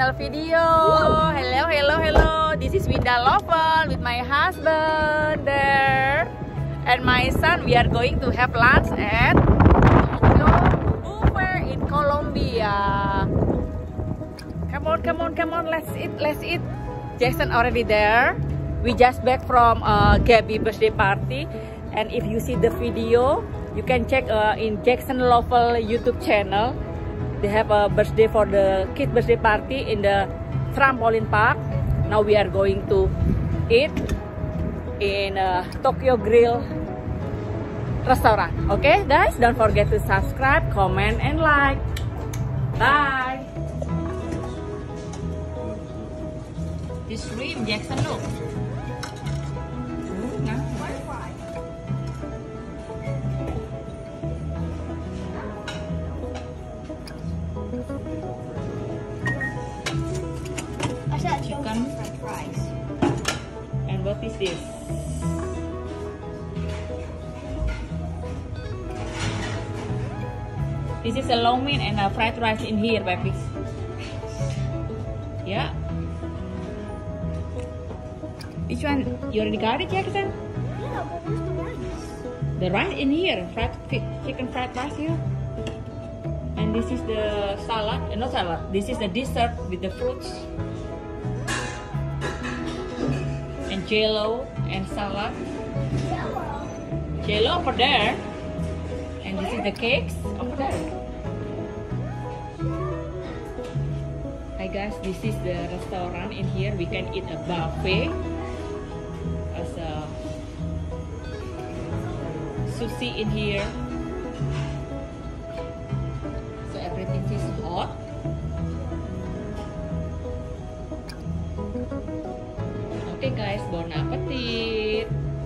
channel video. Hello. This is Winda Lovel with my husband there and my son. We are going to have lunch at Tokyo Buffet in Colombia. Come on, let's eat. Jackson already there. We just back from Gabby birthday party, and if you see the video, you can check in Jackson Lovel YouTube channel. They have a birthday for the kid birthday party in the trampoline park. Now we are going to eat in Tokyo Grill restaurant. Okay guys, don't forget to subscribe, comment, and like. Bye. This shrimp, Jackson, look. Chicken French fries. And what is this? This is a long meat and a fried rice in here, baby. Yeah. Which one? You already got it, Jackson? Yeah, but where's the rice? The rice in here, chicken fried rice here. And this is the salad, not salad. This is the dessert with the fruits. And jello and salad. Jello over there. And this is the cakes over there. Hi guys, this is the restaurant in here. We can eat a buffet as a sushi in here. So everything is hot. Okay guys, bon appetit.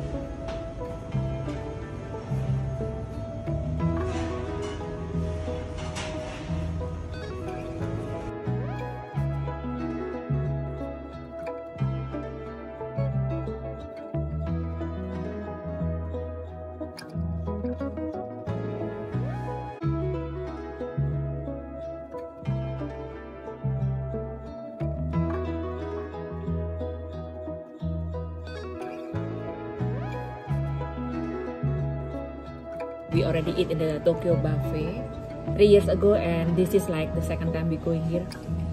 We already eat in the Tokyo Buffet 3 years ago, and this is like the second time we going here.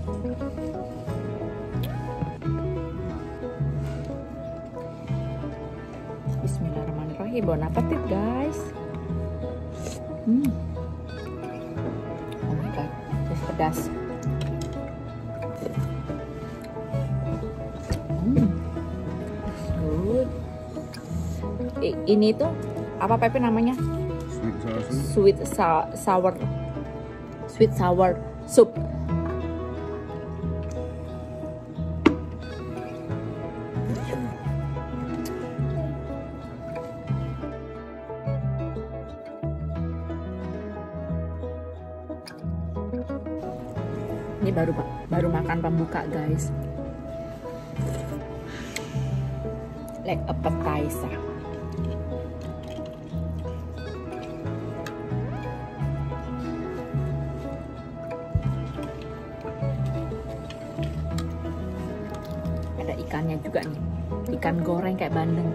Bismillahirrahmanirrahim. Bon appetit guys. Oh my god, this pedas. Good. Ini tuh apa Pepe namanya? Sweet sour soup. Ini baru makan pembuka guys. Like appetizer. Ada ikannya juga nih, ikan goreng kayak bandeng.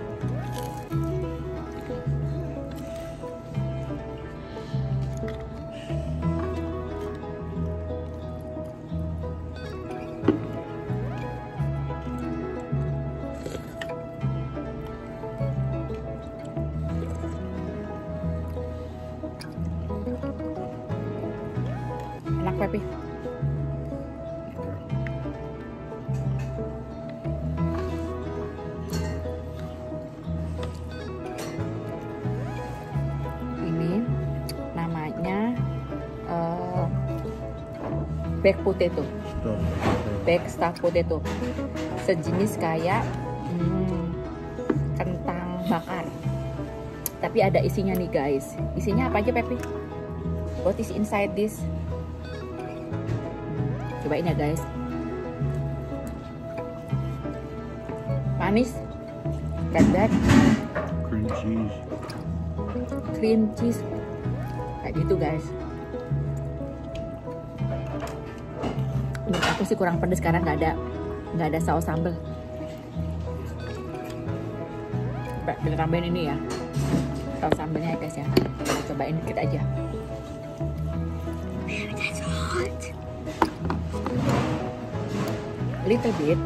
Enak Pepi. Baked potato, baked stuffed potato, sejenis kayak kentang bakar, tapi ada isinya nih guys. Isinya apa aja Pepi? What is inside this? Cobain ya guys. Manis, that cream cheese kayak gitu guys. menurut aku sih kurang pedes karena nggak ada saus sambal. Kita tambahin ini ya, saus sambalnya ya guys ya. Kita cobain dikit aja. That's hot. Little bit.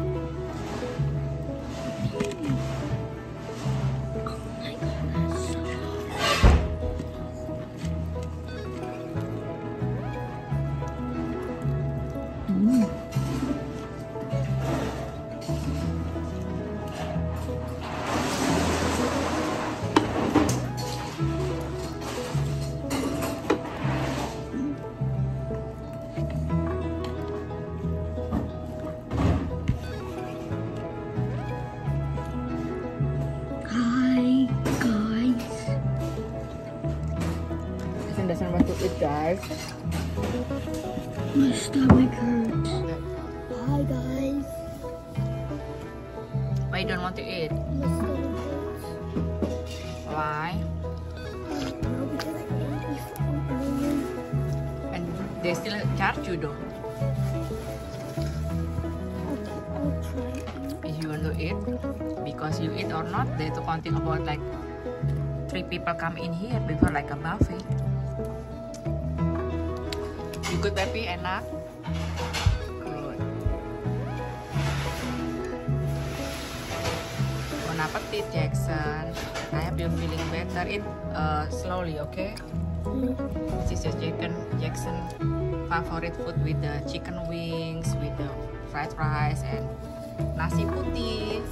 Doesn't want to eat, guys. My stomach hurts. Hi guys. Why you don't want to eat? My stomach hurts. Why? No, because I ate before earlier. And they still charge you though. I'll try it. If you want to eat, because you eat or not, they to counting about like 3 people come in here before like a buffet. You good, baby? Enak? Good. Bon appetit, Jackson. I hope you're feeling better. Eat slowly, okay? This is your Jackson favorite food with the chicken wings, with the fried rice, and nasi putih.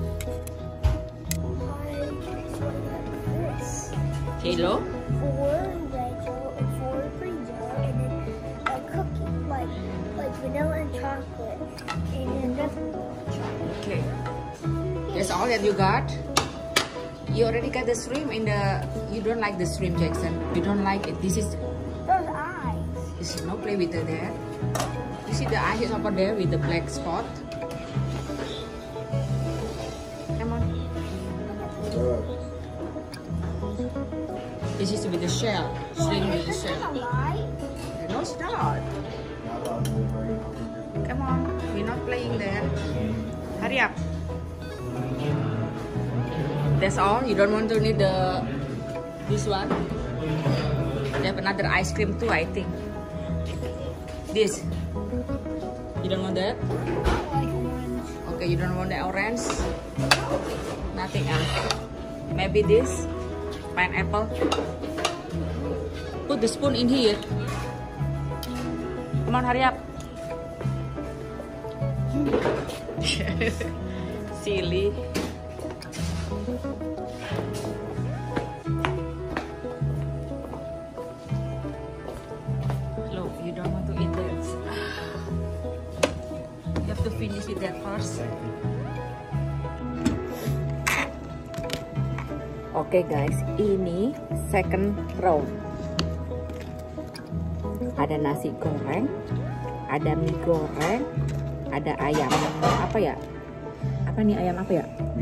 Kilo? 4 Lego and 4 Frito, and then a cookie like vanilla and chocolate, and then that's chocolate. Okay. That's all that you got? You already got the shrimp in the... You don't like the shrimp, Jackson. You don't like it. This is... Those eyes. You should not play with it there. You see the eyes over there with the black spot? Come on. This is with the shell. Shrimp with the Is this shell. gonna lie? No, it's not. Come on. We're not playing there. Hurry up. That's all? You don't want to need this one? They have another ice cream too, I think. This. You don't want that? Like orange. Okay, you don't want the orange? Nothing else. Maybe this? Pineapple? Put the spoon in here. Come on, hurry up. Silly. Look, you don't want to eat that. You have to finish with that first. Oke guys, ini second round. Ada nasi goreng, ada mie goreng, ada ayam apa ya? Apa nih ayam apa ya?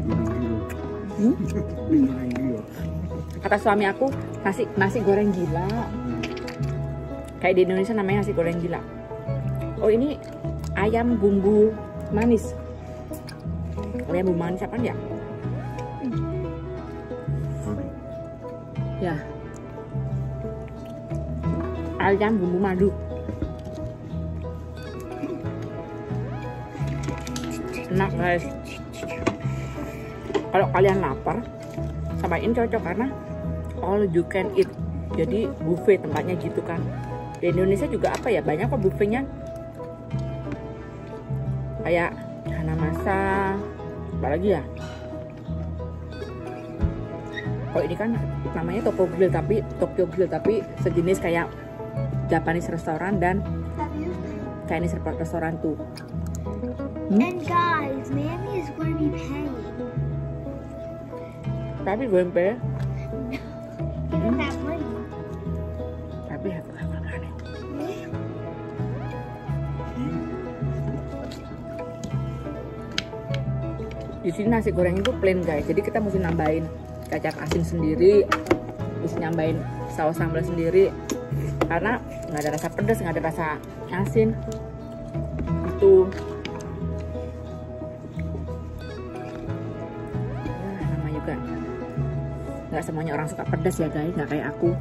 Kata suami aku nasi goreng gila. Kayak di Indonesia namanya nasi goreng gila. Oh ini ayam bumbu manis. Ayam bumbu manis apa ya? Ya, ayam bumbu madu. Enak guys. Kalau kalian lapar, sama ini cocok karena all you can eat. Jadi buffet tempatnya gitu kan. Di Indonesia juga apa ya, banyak kok buffetnya. Kayak Hanamasa, apalagi ya. Oh ini kan namanya Tokyo Grill tapi sejenis kayak Japanese restoran dan Chinese restoran tuh. And guys, Mammy is going to be paying. Tapi gue pay. He doesn't have money. Tapi have money. Di sini nasi goreng itu plain guys, jadi kita mesti nambahin kecap asin sendiri, terus nyambain saus sambal sendiri karena nggak ada rasa pedas, nggak ada rasa asin. gitu. Ya, namanya juga nggak semuanya orang suka pedas ya guys, nggak kayak aku.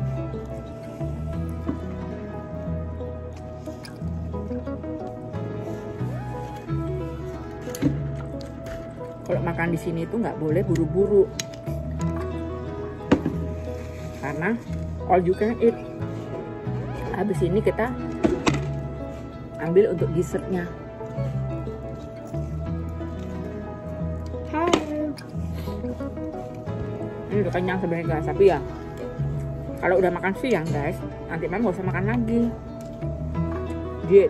Kalau makan di sini tuh nggak boleh buru-buru, karena all you can eat. Habis ini kita ambil untuk dessertnya. Ini udah kenyang sebenarnya guys, tapi ya kalau udah makan siang guys, nanti malam nggak usah makan lagi. Diet.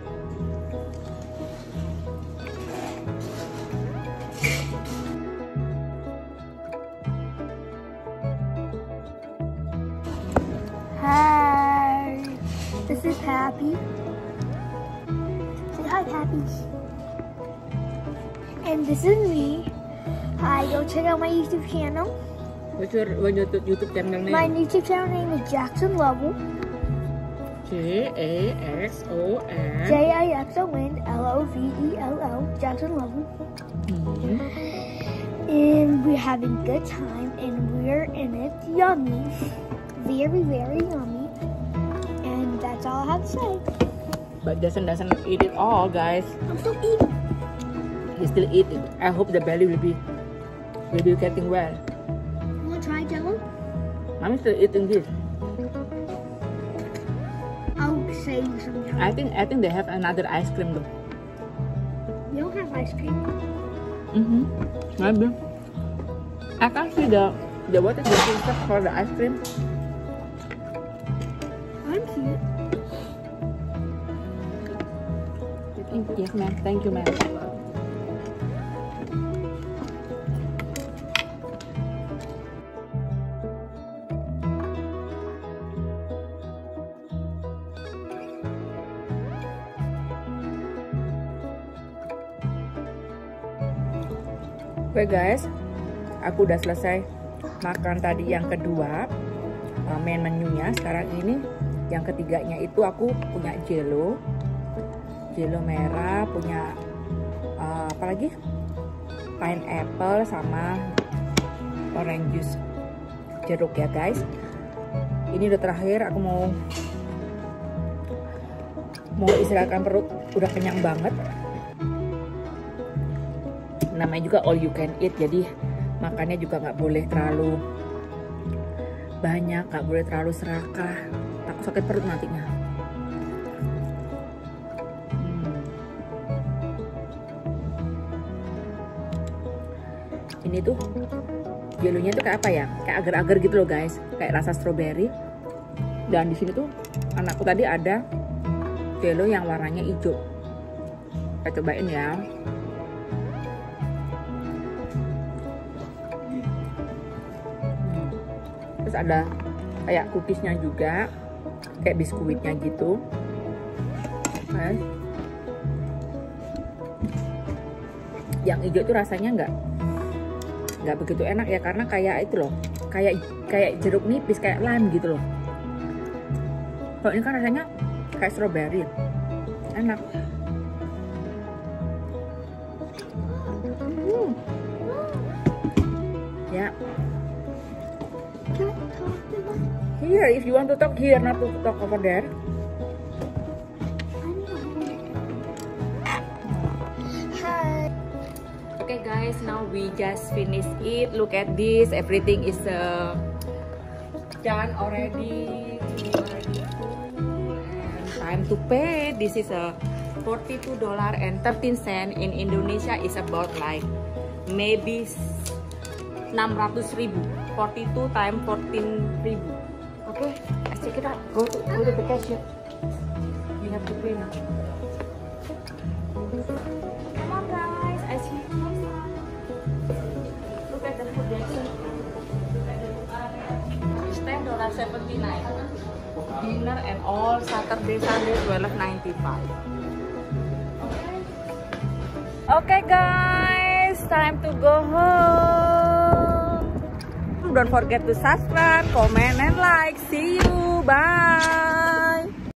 Hi, this is Happy. Say hi, Happy. And this is me. Hi, go check out my YouTube channel. What's your YouTube channel name? My YouTube channel name is Jackson Lovell. Jaxon. JAXON Jackson Lovell. And we're having good time, and we're in it. Yummy. Very, very yummy. And that's all I have to say. But Jason doesn't eat it all, guys. I'm still eating. He still eat it. I hope the belly will be getting well. Wanna try Jello? Mommy's still eating this. I'll save you some Jello. I think they have another ice cream though. You don't have ice cream. Maybe. I can't see the what is the filter for the ice cream. I'm cute. Yes, ma'am. Thank you, ma'am. Oke guys, aku udah selesai makan tadi yang kedua, main menunya. Sekarang ini yang ketiganya itu aku punya jello merah, punya apa lagi, pineapple sama orange juice, jeruk ya guys. Ini udah terakhir, aku mau istirahatkan perut, udah kenyang banget. Namanya juga all you can eat, jadi makannya juga nggak boleh terlalu banyak, nggak boleh terlalu serakah, takut sakit perut nantinya. Ini tuh jelunya tuh kayak apa ya, kayak agar-agar gitu loh guys, kayak rasa strawberry. Dan di sini tuh anakku tadi ada jelo yang warnanya hijau. Kita cobain ya. Terus ada kayak cookiesnya juga, kayak biskuitnya gitu. Okay. Yang hijau itu rasanya nggak begitu enak ya, karena kayak itu loh, kayak jeruk nipis, kayak lime gitu loh. Kalau ini kan rasanya kayak strawberry, enak. Ya. Here, if you want to talk here, not to talk over there. Hi. Okay guys, now we just finished it. Look at this, everything is done already. And time to pay. This is $42.13. In Indonesia is about like maybe 600.000. 42 times 14.000. Okay, let's check it out. Go to the cashier. We have to pay now. Come on guys, I see you. Look at the food Jackson. It's $10.79. Dinner and all Saturday, Sunday $12.95. Okay guys, time to go home. Don't forget to subscribe, comment, and like. See you. Bye.